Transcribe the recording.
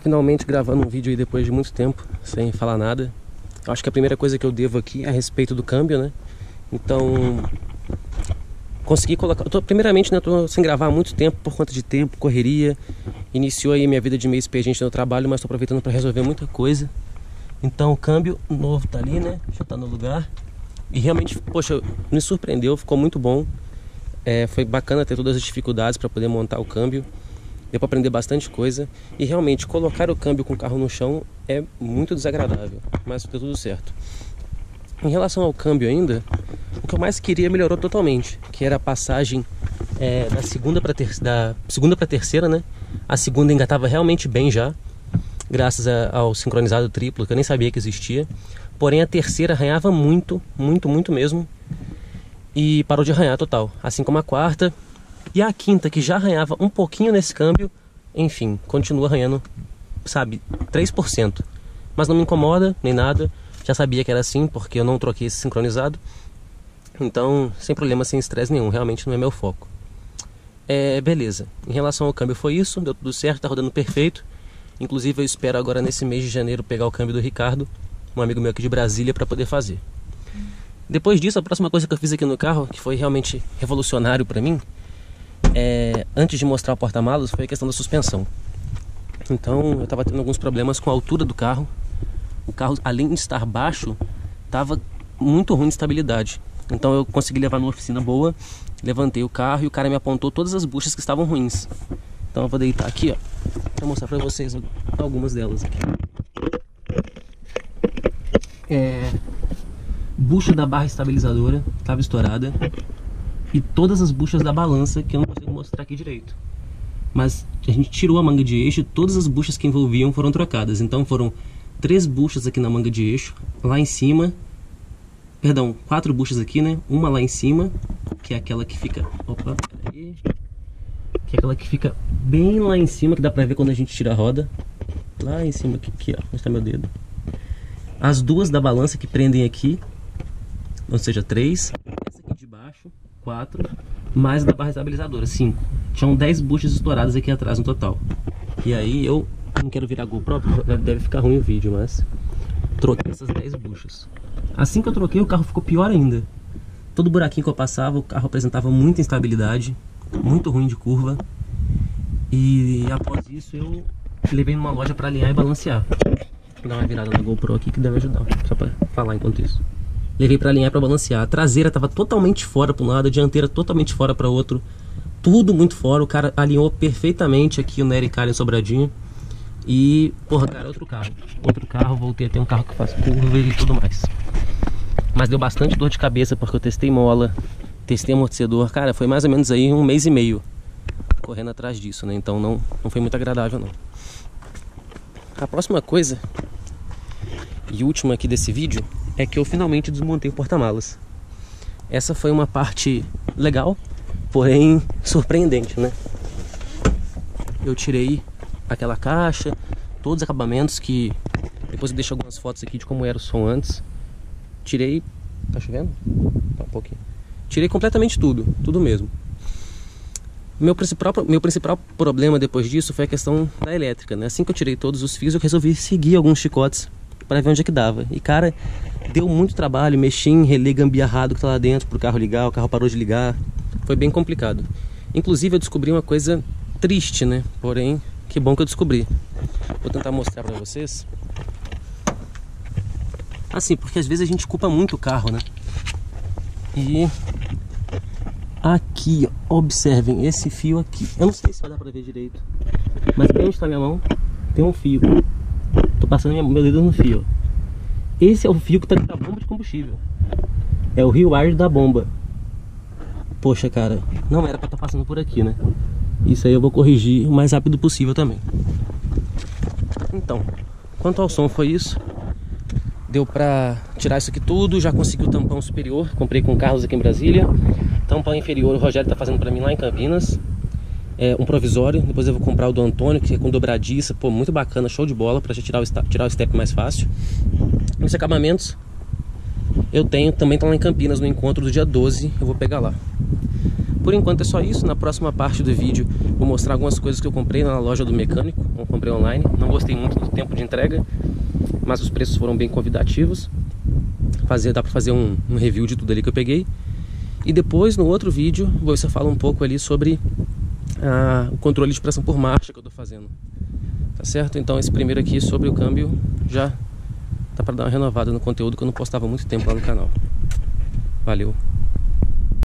finalmente gravando um vídeo aí depois de muito tempo, sem falar nada. Eu acho que a primeira coisa que eu devo aqui é a respeito do câmbio, né? Então, consegui colocar... primeiramente, né, tô sem gravar há muito tempo, por conta de tempo, correria. Iniciou aí minha vida de meio expediente no trabalho, mas tô aproveitando para resolver muita coisa. Então, o câmbio novo tá ali, né? Já tá no lugar. E realmente, poxa, me surpreendeu, ficou muito bom. Foi bacana ter todas as dificuldades para poder montar o câmbio. Deu para aprender bastante coisa. E realmente, colocar o câmbio com o carro no chão é muito desagradável. Mas deu tudo certo. Em relação ao câmbio ainda, o que eu mais queria melhorou totalmente. Que era a passagem da segunda para terceira, né? A segunda engatava realmente bem já. Graças ao sincronizado triplo, que eu nem sabia que existia. Porém, a terceira arranhava muito, muito, muito mesmo. E parou de arranhar total. Assim como a quarta. E a quinta, que já arranhava um pouquinho nesse câmbio, enfim, continua arranhando, sabe, 3%. Mas não me incomoda, nem nada. Já sabia que era assim, porque eu não troquei esse sincronizado. Então, sem problema, sem estresse nenhum. Realmente não é meu foco. Beleza. Em relação ao câmbio foi isso. Deu tudo certo, tá rodando perfeito. Inclusive eu espero agora nesse mês de janeiro pegar o câmbio do Ricardo, um amigo meu aqui de Brasília, para poder fazer. Depois disso, a próxima coisa que eu fiz aqui no carro, que foi realmente revolucionário para mim, antes de mostrar o porta-malas, foi a questão da suspensão. Então eu estava tendo alguns problemas com a altura do carro. O carro, além de estar baixo, estava muito ruim de estabilidade. Então eu consegui levar numa oficina boa, levantei o carro e o cara me apontou todas as buchas que estavam ruins. Então eu vou deitar aqui, ó, para mostrar para vocês algumas delas aqui. Bucha da barra estabilizadora estava estourada. E todas as buchas da balança, que eu não consigo mostrar aqui direito. Mas a gente tirou a manga de eixo e todas as buchas que envolviam foram trocadas. Então foram 3 buchas aqui na manga de eixo, lá em cima. Perdão, 4 buchas aqui, né? Uma lá em cima, que é aquela que fica... Opa, peraí. Que é aquela que fica bem lá em cima, que dá pra ver quando a gente tira a roda. Lá em cima, aqui ó, onde está meu dedo. As 2 da balança que prendem aqui, ou seja, 3. Essa aqui de baixo, 4, mais da barra estabilizadora, 5. Tinham 10 buchas estouradas aqui atrás no total. E aí eu não quero virar GoPro, porque deve ficar ruim o vídeo, mas troquei essas 10 buchas. Assim que eu troquei, o carro ficou pior ainda. Todo buraquinho que eu passava, o carro apresentava muita instabilidade, muito ruim de curva. E após isso eu levei numa loja para alinhar e balancear. Vou dar uma virada na GoPro aqui que deve ajudar, só para falar enquanto isso. Levei para alinhar, para balancear. A traseira estava totalmente fora para um lado, a dianteira totalmente fora para outro. Tudo muito fora. O cara alinhou perfeitamente aqui o Nericar em Sobradinho. E, porra, cara, outro carro. Voltei a ter um carro que faz curva e tudo mais. Mas deu bastante dor de cabeça porque eu testei mola, testei amortecedor. Cara, foi mais ou menos aí 1 mês e meio correndo atrás disso, né? Então não foi muito agradável, não. A próxima coisa e última aqui desse vídeo é que eu finalmente desmontei o porta-malas. Essa foi uma parte legal, porém surpreendente, né? Eu tirei aquela caixa, todos os acabamentos que... Depois eu deixo algumas fotos aqui de como era o som antes. Tirei... Tá chovendo? Tá um pouquinho. Tirei completamente tudo mesmo. Meu principal problema depois disso foi a questão da elétrica, né? Assim que eu tirei todos os fios, eu resolvi seguir alguns chicotes para ver onde é que dava. E cara, deu muito trabalho, mexi em relé gambiarrado que tá lá dentro pro carro ligar, o carro parou de ligar. Foi bem complicado. Inclusive eu descobri uma coisa triste, né? Porém, que bom que eu descobri. Vou tentar mostrar pra vocês. Assim, porque às vezes a gente culpa muito o carro, né? E aqui, ó, observem esse fio aqui. Eu não sei se vai dar pra ver direito, mas bem onde tá minha mão tem um fio. Tô passando meu dedo no fio. Esse é o fio que tá dentro da bomba de combustível. É o rewire da bomba. Poxa, cara, não era pra estar passando por aqui, né? Isso aí eu vou corrigir o mais rápido possível também. Então, quanto ao som foi isso. Deu pra tirar isso aqui tudo. Já consegui o tampão superior. Comprei com carros aqui em Brasília. Tampão inferior o Rogério tá fazendo pra mim lá em Campinas. Um provisório. Depois eu vou comprar o do Antônio, que é com dobradiça. Pô, muito bacana, show de bola, pra tirar o step mais fácil. Os acabamentos eu tenho, também tá lá em Campinas no encontro do dia 12. Eu vou pegar lá. Por enquanto é só isso. Na próxima parte do vídeo vou mostrar algumas coisas que eu comprei na loja do mecânico. Eu comprei online, não gostei muito do tempo de entrega, mas os preços foram bem convidativos. Dá pra fazer um review de tudo ali que eu peguei. E depois, no outro vídeo, vou ver se eu falo um pouco ali sobre o controle de pressão por marcha que eu tô fazendo. Tá certo? Então esse primeiro aqui sobre o câmbio já tá para dar uma renovada no conteúdo que eu não postava há muito tempo lá no canal. Valeu!